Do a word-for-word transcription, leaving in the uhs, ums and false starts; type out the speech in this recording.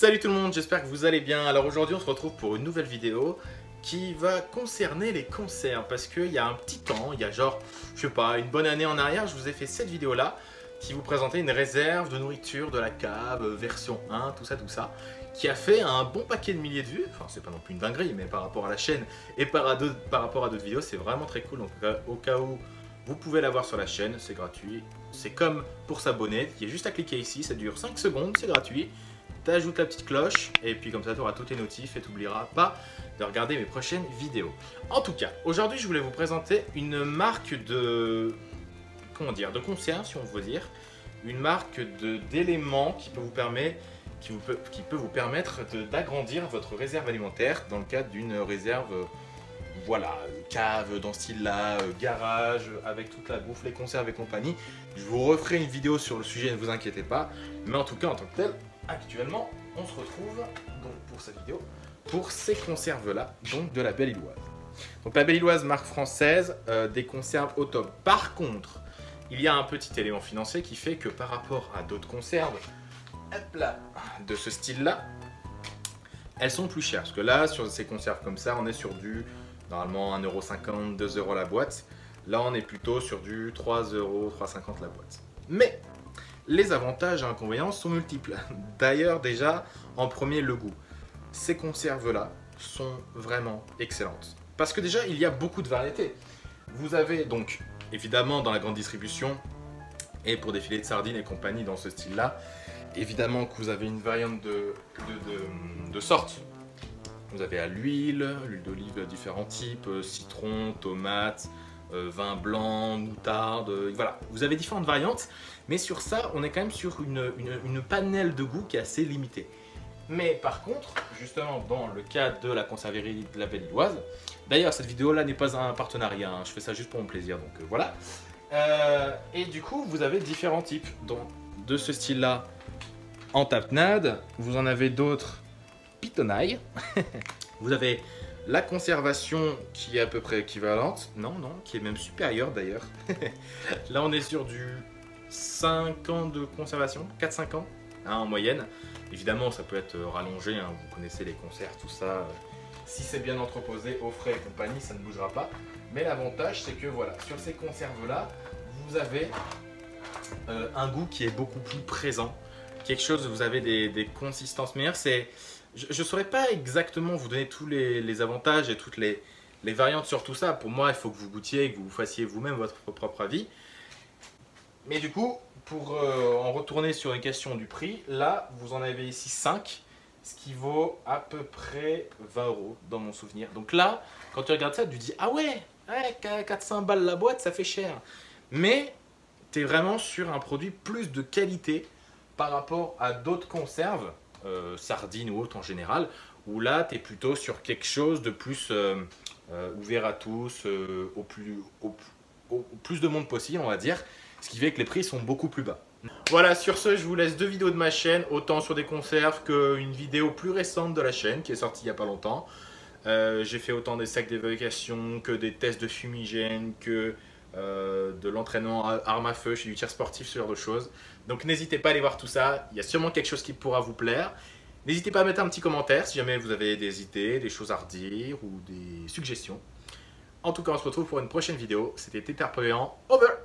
Salut tout le monde, j'espère que vous allez bien. Alors aujourd'hui on se retrouve pour une nouvelle vidéo qui va concerner les conserves parce qu'il y a un petit temps, il y a genre, je sais pas, une bonne année en arrière, je vous ai fait cette vidéo là qui vous présentait une réserve de nourriture de la cave, version un, tout ça, tout ça, qui a fait un bon paquet de milliers de vues. Enfin c'est pas non plus une dinguerie, mais par rapport à la chaîne et par, à d'autres, par rapport à d'autres vidéos, c'est vraiment très cool. Donc au cas où vous pouvez la voir sur la chaîne, c'est gratuit. C'est comme pour s'abonner, il y a juste à cliquer ici, ça dure cinq secondes, c'est gratuit. T'ajoutes la petite cloche et puis comme ça tu auras tous tes notifs et tu n'oublieras pas de regarder mes prochaines vidéos. En tout cas, aujourd'hui je voulais vous présenter une marque de... comment dire, de conserve si on veut dire. Une marque d'éléments qui peut vous permettre, qui vous peut, qui peut vous permettre d'agrandir votre réserve alimentaire dans le cadre d'une réserve, voilà, cave dans ce style-là, garage, avec toute la bouffe, les conserves et compagnie. Je vous referai une vidéo sur le sujet, ne vous inquiétez pas. Mais en tout cas, en tant que tel, actuellement, on se retrouve donc pour cette vidéo pour ces conserves-là, donc de la Belle-Illoise. Donc la Belle-Illoise, marque française, euh, des conserves au top. Par contre, il y a un petit élément financier qui fait que par rapport à d'autres conserves, hop là, de ce style-là, elles sont plus chères. Parce que là, sur ces conserves comme ça, on est sur du, normalement, un euro cinquante, deux euros la boîte. Là, on est plutôt sur du trois euros, trois euros cinquante la boîte. Mais les avantages et inconvénients sont multiples. D'ailleurs, déjà, en premier, le goût. Ces conserves-là sont vraiment excellentes. Parce que déjà, il y a beaucoup de variétés. Vous avez donc, évidemment, dans la grande distribution, et pour des filets de sardines et compagnie dans ce style-là, évidemment que vous avez une variante de, de, de, de sortes. Vous avez à l'huile, l'huile d'olive de différents types, citron, tomate, euh, vin blanc, moutarde, euh, voilà. Vous avez différentes variantes. Mais sur ça, on est quand même sur une, une, une panel de goût qui est assez limitée. Mais par contre, justement, dans le cas de la conserverie de la Belle-Illoise, d'ailleurs, cette vidéo-là n'est pas un partenariat, hein, je fais ça juste pour mon plaisir, donc euh, voilà. Euh, et du coup, vous avez différents types donc, de ce style-là en tapenade. Vous en avez d'autres pitonnailles. Vous avez la conservation qui est à peu près équivalente. Non, non, qui est même supérieure d'ailleurs. Là, on est sur du cinq ans de conservation, quatre cinq ans hein, en moyenne. Évidemment, ça peut être rallongé, hein, vous connaissez les conserves, tout ça. Si c'est bien entreposé, au frais et compagnie, ça ne bougera pas. Mais l'avantage, c'est que voilà, sur ces conserves-là, vous avez euh, un goût qui est beaucoup plus présent. Quelque chose, vous avez des, des consistances meilleures. C'est, je ne saurais pas exactement vous donner tous les, les avantages et toutes les, les variantes sur tout ça. Pour moi, il faut que vous goûtiez, que vous fassiez vous-même votre propre avis. Mais du coup, pour euh, en retourner sur une question du prix, là, vous en avez ici cinq, ce qui vaut à peu près vingt euros dans mon souvenir. Donc là, quand tu regardes ça, tu te dis « Ah ouais, ouais quatre cents balles la boîte, ça fait cher ». Mais tu es vraiment sur un produit plus de qualité par rapport à d'autres conserves, euh, sardines ou autres en général, où là, tu es plutôt sur quelque chose de plus euh, euh, ouvert à tous, euh, au, plus, au, au plus de monde possible, on va dire. Ce qui fait que les prix sont beaucoup plus bas. Voilà, sur ce, je vous laisse deux vidéos de ma chaîne, autant sur des conserves qu'une vidéo plus récente de la chaîne qui est sortie il n'y a pas longtemps. Euh, J'ai fait autant des sacs d'évacuation que des tests de fumigène, que euh, de l'entraînement à armes à feu, chez du tir sportif, ce genre de choses. Donc n'hésitez pas à aller voir tout ça, il y a sûrement quelque chose qui pourra vous plaire. N'hésitez pas à mettre un petit commentaire si jamais vous avez des idées, des choses à redire ou des suggestions. En tout cas, on se retrouve pour une prochaine vidéo. C'était Tétarpéant, over!